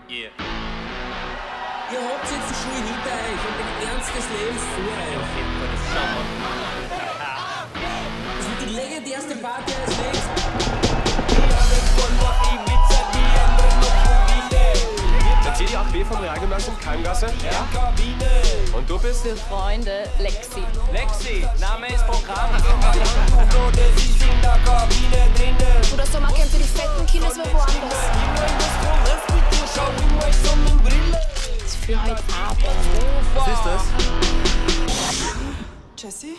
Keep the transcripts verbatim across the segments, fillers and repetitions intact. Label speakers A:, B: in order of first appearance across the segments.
A: Yeah.
B: Ihr habt jetzt die Schule hinter euch und den Ernst des Lebens vor euch. Das wird die legendärste Party eines Lebens.
C: Der C D A B vom Realgymnasium Keimgasse. Ja. Und du bist?
D: Für Freunde Lexi.
A: Lexi, Name ist Programm.
D: Oder Sommercamp für die fetten Kinder war woanders. Ich fühle heute Farbe.
C: Was ist das?
E: Jessie?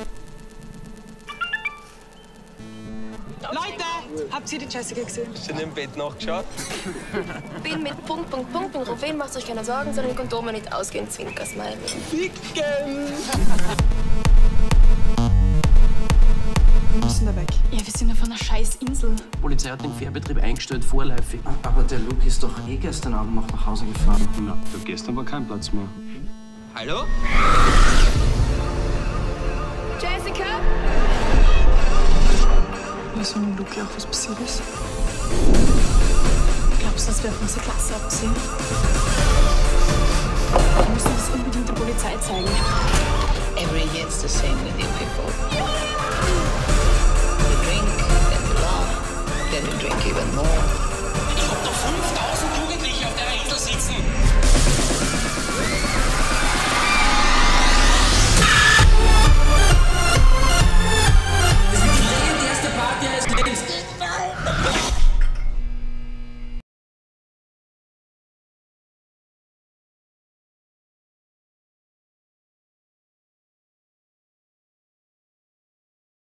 E: Leute, habt ihr die Jessica gesehen?
C: Hast du in dem Bett nachgeschaut?
D: Bin mit Punkt, Punkt, Punkt, bin Rufin, macht euch keine Sorgen, sondern die Kondome nicht ausgehen, Zwinkersmile.
C: Ficken!
E: Wir müssen da weg.
D: Ja, wir sind auf einer scheiß Insel.
F: Die Polizei hat den Fährbetrieb eingestellt, vorläufig.
G: Aber der Luke ist doch eh gestern Abend noch nach Hause gefahren.
H: Na, für gestern war kein Platz mehr.
A: Hallo?
D: Jessica?
E: Weiß von dem Luke auch, was passiert ist? Glaubst du, dass wir auf unsere Klasse abziehen? Wir müssen das unbedingt der Polizei zeigen.
I: Every year's the same with you people. You drink, then you laugh, then you drink even more.
B: Ich hab doch fünftausend Jugendliche auf der Insel sitzen.